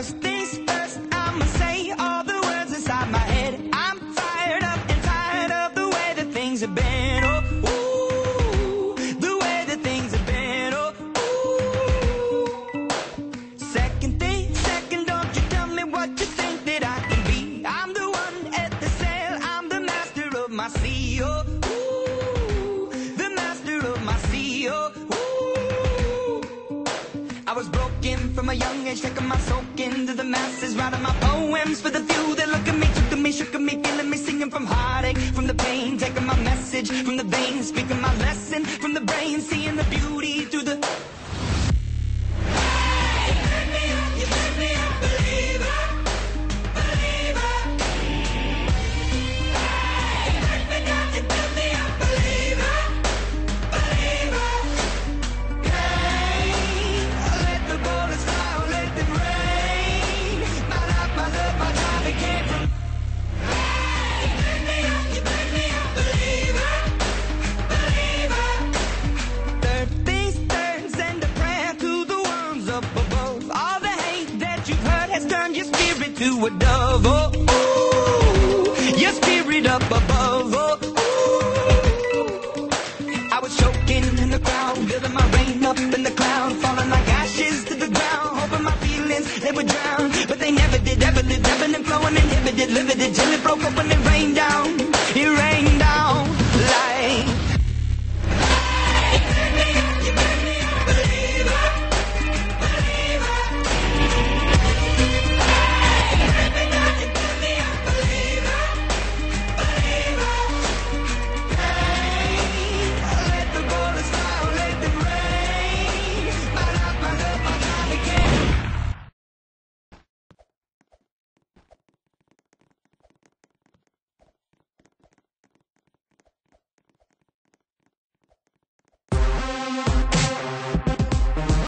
First things first, I'ma say all the words inside my head. I'm fired up and tired of the way that things have been. Oh, ooh, the way that things have been. Oh, ooh. Second thing, second, don't you tell me what you think that I can be. I'm the one at the sail, I'm the master of my sea. Oh, ooh, the master of my sea. Oh, I was broken from a young age, taking my soak into the masses, writing my poems for the few that look at me, took to me, shook at me, feeling me, singing from heartache, from the pain, taking my message from the veins, speaking my lesson from the brain, seeing the beauty through the... Hey, you make me a believer, believer. Hey, you make me not, you make me a believer, believer. Let the bullets fly, let them rain. My life, my love, my drive, it came from. Hey, you make me a believer, believer. Third things third, send a prayer to the ones up above. All the hate that you've heard has turned your spirit to a dove. Oh, ooh, your spirit up above. Oh, ooh. I was choking in the crowd, building my rain up in the cloud, falling like ashes to the ground, hoping my feelings they would drown, but they never did, ever lived, ebbing and flowing, inhibited, limited, till it broke open.